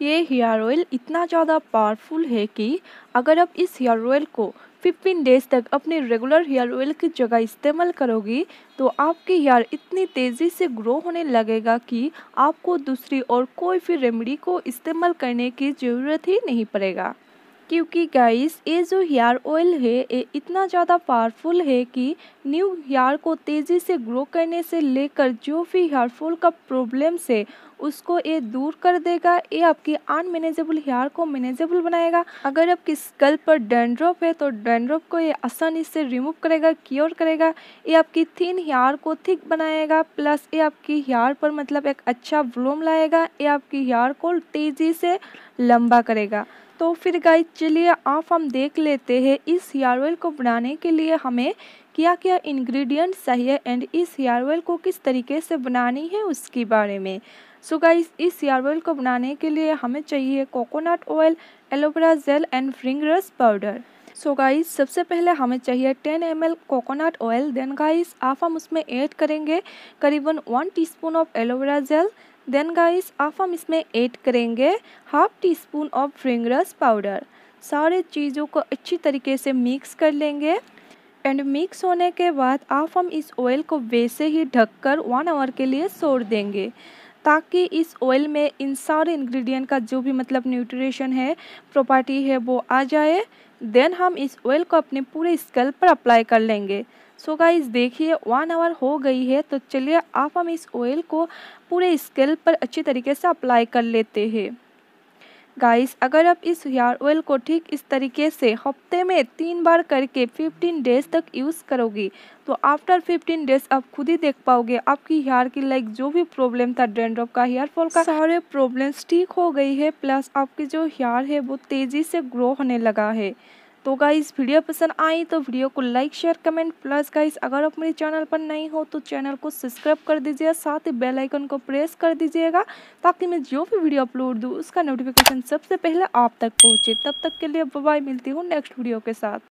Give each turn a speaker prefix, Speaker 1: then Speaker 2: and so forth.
Speaker 1: ये hair oil इतना ज़्यादा पावरफुल है कि अगर आप इस हेयर ऑयल को 15 डेज़ तक अपने रेगुलर हेयर ऑयल की जगह इस्तेमाल करोगी तो आपकी हेयर इतनी तेज़ी से ग्रो होने लगेगा कि आपको दूसरी और कोई भी रेमेडी को इस्तेमाल करने की ज़रूरत ही नहीं पड़ेगा। क्योंकि गाइस ये जो हेयर ऑयल है ये इतना ज़्यादा पावरफुल है कि न्यू हेयर को तेज़ी से ग्रो करने से लेकर जो भी हेयर फॉल का प्रॉब्लम्स है उसको ये दूर कर देगा। ये आपकी अनमैनेजेबल हेयर को मैनेजेबल बनाएगा। अगर आपकी स्कल्प पर डैंड्रफ है तो डैंड्रफ को ये आसानी से रिमूव करेगा, क्योर करेगा। ये आपकी थिन हेयर को थिक बनाएगा, प्लस ये आपकी हेयर पर मतलब एक अच्छा वॉल्यूम लाएगा। ये आपकी हेयर को तेज़ी से लंबा करेगा। तो फिर गाइस चलिए आप हम देख लेते हैं इस हेयर ऑयल को बनाने के लिए हमें क्या क्या इंग्रेडिएंट्स चाहिए एंड इस हेयर ऑयल को किस तरीके से बनानी है उसके बारे में। सो गाइस इस हेयर ऑयल को बनाने के लिए हमें चाहिए coconut oil, aloe vera gel and फ्रिंग्रस पाउडर। सो गाइस सबसे पहले हमें चाहिए 10 ml coconut oil. Then guys आप हम उसमें ऐड करेंगे करीबन 1 teaspoon of aloe vera gel. Then guys आप हम इसमें ऐड करेंगे हाफ टी स्पून ऑफ फ्रिंग्रस पाउडर। सारे चीज़ों को अच्छी तरीके से मिक्स कर लेंगे एंड मिक्स होने के बाद आप हम इस ऑयल को वैसे ही ढककर 1 आवर के लिए छोड़ देंगे ताकि इस ऑयल में इन सारे इंग्रेडिएंट का जो भी मतलब न्यूट्रिशन है, प्रॉपर्टी है वो आ जाए। देन हम इस ऑयल को अपने पूरे स्कैल्प पर अप्लाई कर लेंगे। सो गाइस देखिए 1 आवर हो गई है तो चलिए आप हम इस ऑयल को पूरे स्कैल्प पर अच्छी तरीके से अप्लाई कर लेते हैं। गाइस अगर आप इस हेयर ऑयल को ठीक इस तरीके से हफ्ते में 3 बार करके 15 डेज तक यूज़ करोगी तो आफ्टर 15 डेज आप खुद ही देख पाओगे आपकी हेयर की लाइक जो भी प्रॉब्लम था, डैंड्रफ का, हेयर फॉल का, सारे प्रॉब्लम्स ठीक हो गई है। प्लस आपकी जो हेयर है वो तेज़ी से ग्रो होने लगा है। तो गाइस वीडियो पसंद आई तो वीडियो को like, share, comment. Plus guys अगर आप मेरे चैनल पर नई हो तो चैनल को सब्सक्राइब कर दीजिए, साथ ही बेल आइकन को प्रेस कर दीजिएगा ताकि मैं जो भी वीडियो अपलोड दूँ उसका नोटिफिकेशन सबसे पहले आप तक पहुँचे। तब तक के लिए बाय बाय, मिलती हूँ नेक्स्ट वीडियो के साथ।